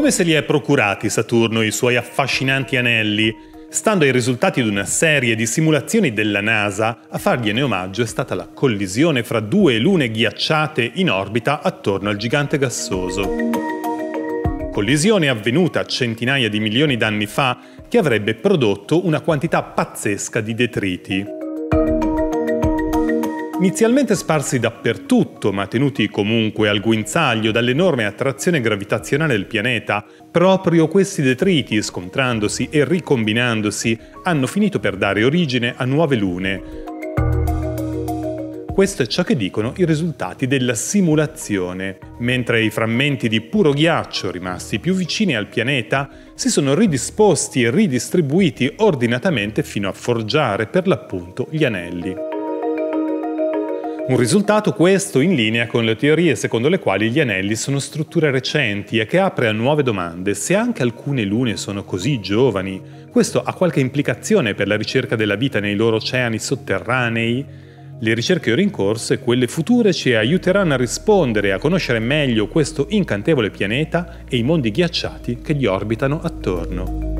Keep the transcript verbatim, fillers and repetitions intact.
Come se li è procurati Saturno i suoi affascinanti anelli? Stando ai risultati di una serie di simulazioni della NASA, a fargliene omaggio è stata la collisione fra due lune ghiacciate in orbita attorno al gigante gassoso. Collisione avvenuta centinaia di milioni d'anni fa che avrebbe prodotto una quantità pazzesca di detriti. Inizialmente sparsi dappertutto, ma tenuti comunque al guinzaglio dall'enorme attrazione gravitazionale del pianeta, proprio questi detriti, scontrandosi e ricombinandosi, hanno finito per dare origine a nuove lune. Questo è ciò che dicono i risultati della simulazione, mentre i frammenti di puro ghiaccio rimasti più vicini al pianeta si sono ridisposti e ridistribuiti ordinatamente fino a forgiare per l'appunto gli anelli. Un risultato questo in linea con le teorie secondo le quali gli anelli sono strutture recenti e che apre a nuove domande. Se anche alcune lune sono così giovani, questo ha qualche implicazione per la ricerca della vita nei loro oceani sotterranei? Le ricerche ora in corso e quelle future ci aiuteranno a rispondere e a conoscere meglio questo incantevole pianeta e i mondi ghiacciati che gli orbitano attorno.